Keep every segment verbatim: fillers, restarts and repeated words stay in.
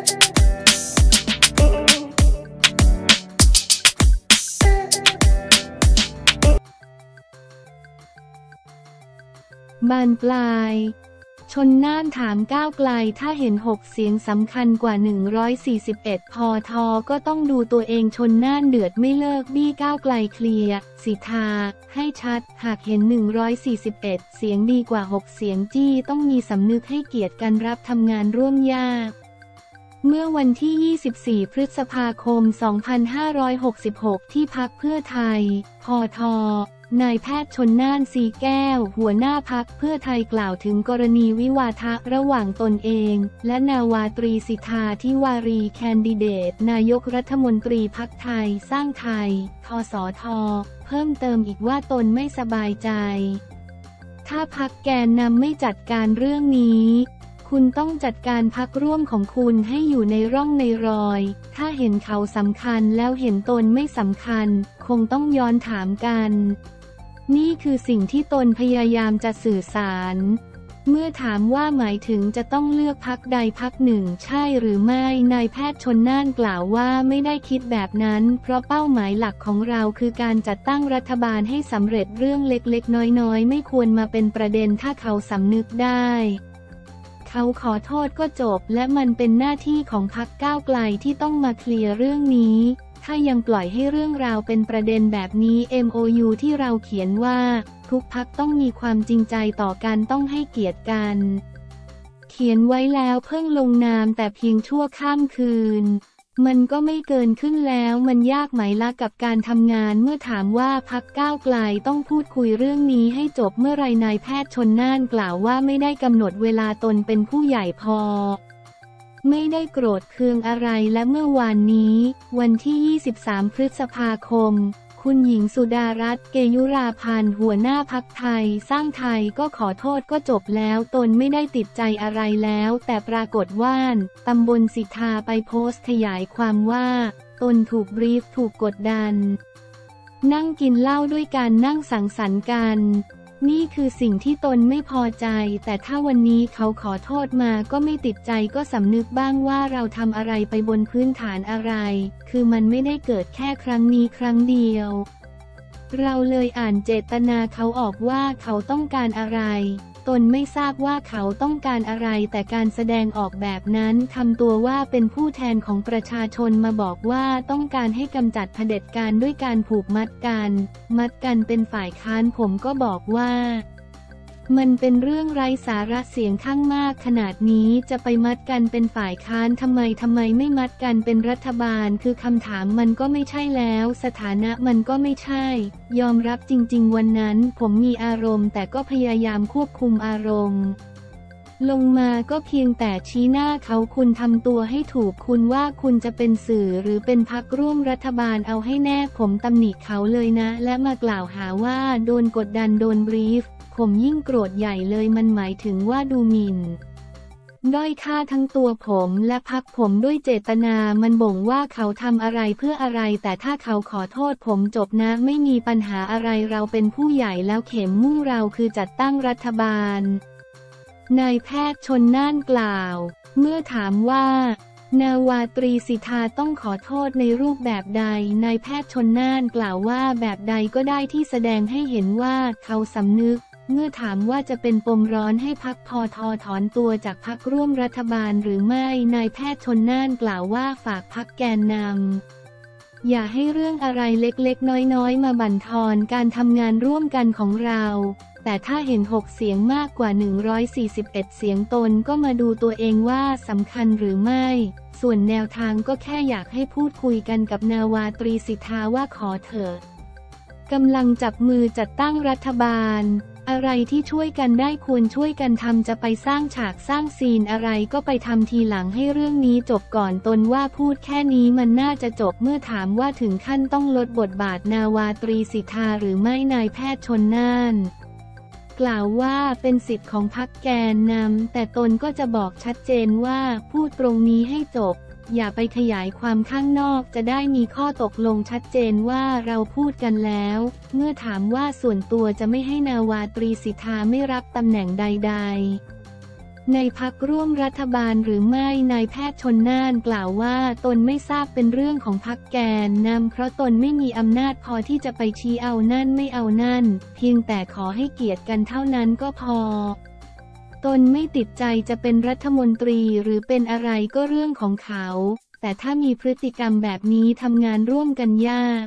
บานปลายชลน่านถามก้าวไกลถ้าเห็นหกเสียงสำคัญกว่าหนึ่งร้อยสี่สิบเอ็ดพอทก็ต้องดูตัวเองชลน่านเดือดไม่เลิกบี้ก้าวไกลเคลียร์สิทธาให้ชัดหากเห็นหนึ่งร้อยสี่สิบเอ็ดเสียงดีกว่าหกเสียงจี้ต้องมีสำนึกให้เกียรติกันรับทำงานร่วมยากเมื่อวันที่ยี่สิบสี่พฤษภาคมสองพันห้าร้อยหกสิบหกที่พรรคเพื่อไทยพทนายแพทย์ชลน่านสีแก้วหัวหน้าพรรคเพื่อไทยกล่าวถึงกรณีวิวาทะระหว่างตนเองและนาวาตรีสิทธาธิวารีแคนดิเดตนายกรัฐมนตรีพรรคไทยสร้างไทยทสทเพิ่มเติมอีกว่าตนไม่สบายใจถ้าพรรคแกนนำไม่จัดการเรื่องนี้คุณต้องจัดการพรรคร่วมของคุณให้อยู่ในร่องในรอยถ้าเห็นเขาสำคัญแล้วเห็นตนไม่สำคัญคงต้องย้อนถามกันนี่คือสิ่งที่ตนพยายามจะสื่อสารเมื่อถามว่าหมายถึงจะต้องเลือกพรรคใดพรรคหนึ่งใช่หรือไม่นายแพทย์ชลน่านกล่าวว่าไม่ได้คิดแบบนั้นเพราะเป้าหมายหลักของเราคือการจัดตั้งรัฐบาลให้สำเร็จเรื่องเล็กๆน้อยๆไม่ควรมาเป็นประเด็นถ้าเขาสำนึกได้เขาขอโทษก็จบและมันเป็นหน้าที่ของพรรคก้าวไกลที่ต้องมาเคลียร์เรื่องนี้ถ้ายังปล่อยให้เรื่องราวเป็นประเด็นแบบนี้ เอ็ม โอ ยู ที่เราเขียนว่าทุกพรรคต้องมีความจริงใจต่อกันต้องให้เกียรติกันเขียนไว้แล้วเพิ่งลงนามแต่เพียงชั่วข้ามคืนมันก็ไม่เกินขึ้นแล้วมันยากไหมล่ะกับการทำงานเมื่อถามว่าพรรคก้าวไกลต้องพูดคุยเรื่องนี้ให้จบเมื่อไรนายแพทย์ชลน่านกล่าวว่าไม่ได้กำหนดเวลาตนเป็นผู้ใหญ่พอไม่ได้โกรธเคืองอะไรและเมื่อวานนี้วันที่ยี่สิบสามพฤษภาคมคุณหญิงสุดารัตน์เกยุราพันธ์หัวหน้าพรรคไทยสร้างไทยก็ขอโทษก็จบแล้วตนไม่ได้ติดใจอะไรแล้วแต่ปรากฏว่าตำบลสิทธาไปโพสต์ขยายความว่าตนถูกบรีฟถูกกดดันนั่งกินเหล้าด้วยกันนั่งสังสรรค์กันนี่คือสิ่งที่ตนไม่พอใจแต่ถ้าวันนี้เขาขอโทษมาก็ไม่ติดใจก็สำนึกบ้างว่าเราทำอะไรไปบนพื้นฐานอะไรคือมันไม่ได้เกิดแค่ครั้งนี้ครั้งเดียวเราเลยอ่านเจตนาเขาออกว่าเขาต้องการอะไรตนไม่ทราบว่าเขาต้องการอะไรแต่การแสดงออกแบบนั้นทำตัวว่าเป็นผู้แทนของประชาชนมาบอกว่าต้องการให้กำจัดเผด็จการด้วยการผูกมัดกันมัดกันเป็นฝ่ายค้านผมก็บอกว่ามันเป็นเรื่องไร้สาระเสียงข้างมากขนาดนี้จะไปมัดกันเป็นฝ่ายค้านทำไมทำไมไม่มัดกันเป็นรัฐบาลคือคำถามมันก็ไม่ใช่แล้วสถานะมันก็ไม่ใช่ยอมรับจริงๆวันนั้นผมมีอารมณ์แต่ก็พยายามควบคุมอารมณ์ลงมาก็เพียงแต่ชี้หน้าเขาคุณทำตัวให้ถูกคุณว่าคุณจะเป็นสื่อหรือเป็นพรรคร่วมรัฐบาลเอาให้แน่ผมตำหนิเขาเลยนะและมากล่าวหาว่าโดนกดดันโดนบรีฟผมยิ่งโกรธใหญ่เลยมันหมายถึงว่าดูหมิ่นด้อยค่าทั้งตัวผมและพรรคผมด้วยเจตนามันบ่งว่าเขาทำอะไรเพื่ออะไรแต่ถ้าเขาขอโทษผมจบนะไม่มีปัญหาอะไรเราเป็นผู้ใหญ่แล้วเข็มมุ่งเราคือจัดตั้งรัฐบาลนายแพทย์ชลน่านกล่าวเมื่อถามว่านาวาตรีสิทธาต้องขอโทษในรูปแบบใดนายแพทย์ชลน่านกล่าวว่าแบบใดก็ได้ที่แสดงให้เห็นว่าเขาสำนึกเมื่อถามว่าจะเป็นปมร้อนให้พรรคพทถอนตัวจากพรรคร่วมรัฐบาลหรือไม่นายแพทย์ชลน่านกล่าวว่าฝากพรรคแกนนำอย่าให้เรื่องอะไรเล็กๆน้อยๆมาบั่นทอนการทำงานร่วมกันของเราแต่ถ้าเห็นหกเสียงมากกว่าหนึ่งร้อยสี่สิบเอ็ดเสียงตนก็มาดูตัวเองว่าสำคัญหรือไม่ส่วนแนวทางก็แค่อยากให้พูดคุยกันกับนาวาตรีสิทธาว่าขอเถอะกำลังจับมือจัดตั้งรัฐบาลอะไรที่ช่วยกันได้ควรช่วยกันทำจะไปสร้างฉากสร้างซีนอะไรก็ไปทำทีหลังให้เรื่องนี้จบก่อนตนว่าพูดแค่นี้มันน่าจะจบเมื่อถามว่าถึงขั้นต้องลดบทบาทนาวาตรีสิทธาหรือไม่นายแพทย์ชลน่านกล่าวว่าเป็นสิทธิ์ของพรรคแกนนำแต่ตนก็จะบอกชัดเจนว่าพูดตรงนี้ให้จบอย่าไปขยายความข้างนอกจะได้มีข้อตกลงชัดเจนว่าเราพูดกันแล้วเมื่อถามว่าส่วนตัวจะไม่ให้นาวาตรีสิทธาไม่รับตำแหน่งใดๆในพรรคร่วมรัฐบาลหรือไม่นายแพทย์ชลน่านกล่าวว่าตนไม่ทราบเป็นเรื่องของพรรคแกนนำเพราะตนไม่มีอำนาจพอที่จะไปชี้เอานั่นไม่เอานั่นเพียงแต่ขอให้เกียรติกันเท่านั้นก็พอตนไม่ติดใจจะเป็นรัฐมนตรีหรือเป็นอะไรก็เรื่องของเขาแต่ถ้ามีพฤติกรรมแบบนี้ทำงานร่วมกันยาก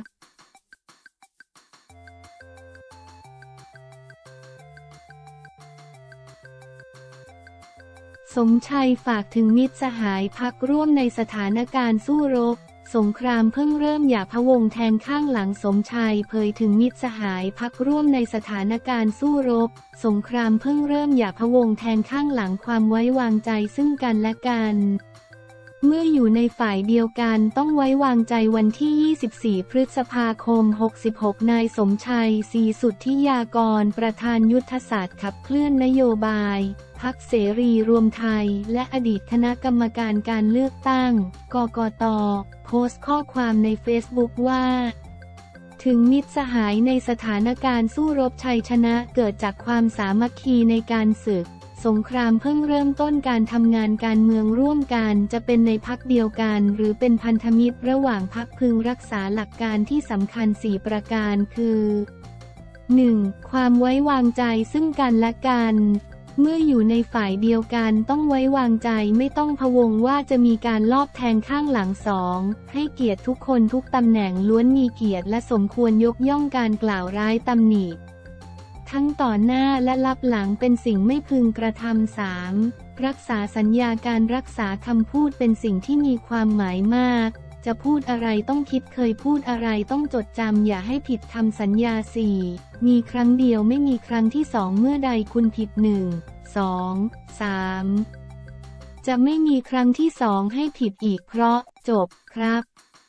สมชัยฝากถึงมิตรสหายพรรคร่วมในสถานการณ์สู้รบสงครามเพิ่งเริ่มอย่าพะวงแทงข้างหลังสมชัยเผยถึงมิตรสหายพรรคร่วมในสถานการณ์สู้รบสงครามเพิ่งเริ่มอย่าพะวงแทงข้างหลังความไว้วางใจซึ่งกันและกันเมื่ออยู่ในฝ่ายเดียวกันต้องไว้วางใจวันที่ ยี่สิบสี่ พฤษภาคม หกสิบหก นายสมชัย ศรีสุทธิยากรประธานยุทธศาสตร์ขับเคลื่อนนโยบายพรรคเสรีรวมไทยและอดีตคณะกรรมการการเลือกตั้งกกต.โพสต์ข้อความในเฟซบุ๊กว่าถึงมิตรสหายในสถานการณ์สู้รบชัยชนะเกิดจากความสามัคคีในการศึกสงครามเพิ่งเริ่มต้นการทำงานการเมืองร่วมกันจะเป็นในพรรคเดียวกันหรือเป็นพันธมิตรระหว่างพรรคพึงรักษาหลักการที่สำคัญสี่ประการคือ หนึ่ง. ความไว้วางใจซึ่งกันและกันเมื่ออยู่ในฝ่ายเดียวกันต้องไว้วางใจไม่ต้องพะวงว่าจะมีการลอบแทงข้างหลังสองให้เกียรติทุกคนทุกตำแหน่งล้วนมีเกียรติและสมควรยกย่องการกล่าวร้ายตำหนิทั้งต่อหน้าและลับหลังเป็นสิ่งไม่พึงกระทำ สาม. รักษาสัญญาการรักษาคำพูดเป็นสิ่งที่มีความหมายมากจะพูดอะไรต้องคิดเคยพูดอะไรต้องจดจำอย่าให้ผิดคำสัญญา สี่. มีครั้งเดียวไม่มีครั้งที่สองเมื่อใดคุณผิด หนึ่ง สอง สาม จะไม่มีครั้งที่สองให้ผิดอีกเพราะจบครับ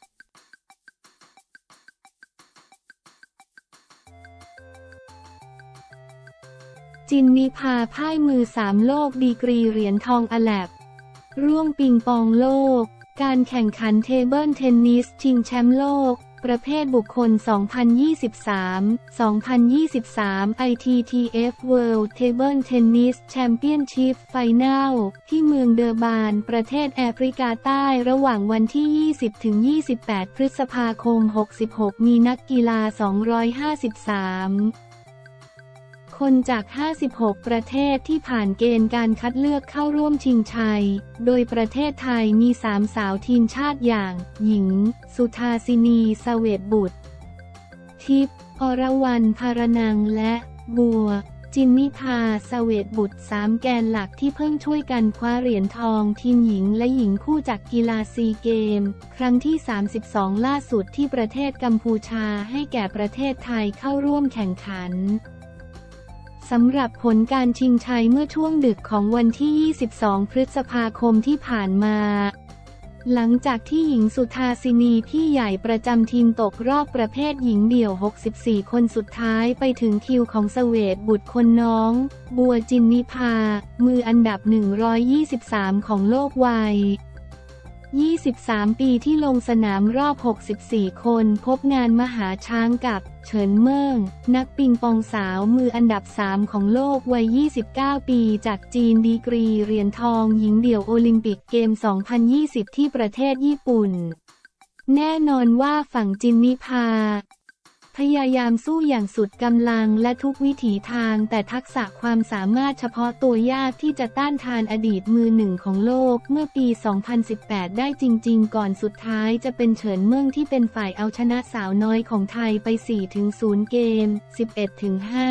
จินนิภาพ่ายมือสามโลกดีกรีเหรียญทองอแลบร่วงปิงปองโลกการแข่งขันเทเบิลเทนนิสชิงแชมป์โลกประเภทบุคคล สองพันยี่สิบสาม สองพันยี่สิบสาม ไอ ที ที เอฟ World Table Tennis Championship Final ที่เมืองเดอร์บานประเทศแอฟริกาใต้ระหว่างวันที่ ยี่สิบถึงยี่สิบแปด พฤษภาคม หกสิบหก มีนักกีฬา สองร้อยห้าสิบสามคนจาก ห้าสิบหก ประเทศที่ผ่านเกณฑ์การคัดเลือกเข้าร่วมชิงชัย โดยประเทศไทยมี สาม สาวทีมชาติอย่าง หญิง สุธาสินี เสวตบุตร ทิพย์ อรวรรณ ภารนัง และ บัว จินนิภา เสวตบุตร สาม แกนหลักที่เพิ่งช่วยกันคว้าเหรียญทองทีมหญิงและหญิงคู่จากกีฬาซีเกม ครั้งที่ สามสิบสอง ล่าสุดที่ประเทศกัมพูชาให้แก่ประเทศไทยเข้าร่วมแข่งขันสำหรับผลการชิงชัยเมื่อช่วงดึกของวันที่ ยี่สิบสอง พฤษภาคมที่ผ่านมาหลังจากที่หญิงสุธาสินีพี่ใหญ่ประจำทีมตกรอบประเภทหญิงเดี่ยว หกสิบสี่ คนสุดท้ายไปถึงคิวของเสวตบุตรคนน้อง บัวจินนิภา มืออันดับ หนึ่งร้อยยี่สิบสาม ของโลกวัยยี่สิบสามปีที่ลงสนามรอบ หกสิบสี่ คนพบงานมหาช้างกับเฉินเมิ่งนักปิงปองสาวมืออันดับ สาม ของโลกวัย ยี่สิบเก้า ปีจากจีนดีกรีเหรียญทองหญิงเดี่ยวโอลิมปิกเกม สองพันยี่สิบ ที่ประเทศญี่ปุ่นแน่นอนว่าฝั่งจินนิภาพยายามสู้อย่างสุดกำลังและทุกวิถีทางแต่ทักษะความสามารถเฉพาะตัวยากที่จะต้านทานอดีตมือหนึ่งของโลกเมื่อปี สองพันสิบแปด ได้จริงๆก่อนสุดท้ายจะเป็นเฉินเมิ่งที่เป็นฝ่ายเอาชนะสาวน้อยของไทยไป สี่ถึงศูนย์ เกม สิบเอ็ดถึงห้า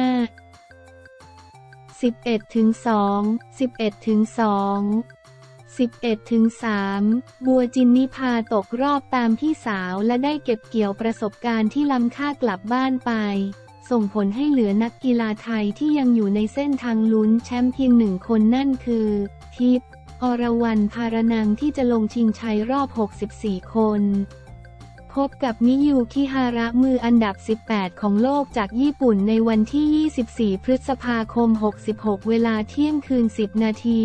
สิบเอ็ดถึงสอง สิบเอ็ดถึงสอง สิบเอ็ดถึงสาม บัวจินนิภาตกรอบตามพี่สาวและได้เก็บเกี่ยวประสบการณ์ที่ล้ำค่ากลับบ้านไปส่งผลให้เหลือนักกีฬาไทยที่ยังอยู่ในเส้นทางลุ้นแชมป์เพียงหนึ่งคนนั่นคือทิพย์ อรวรรณ ภารนังที่จะลงชิงชัยรอบ หกสิบสี่ คนพบกับมิยูคิฮาระมืออันดับ สิบแปด ของโลกจากญี่ปุ่นในวันที่ ยี่สิบสี่ พฤษภาคม หกสิบหก เวลาเที่ยงคืน สิบ นาที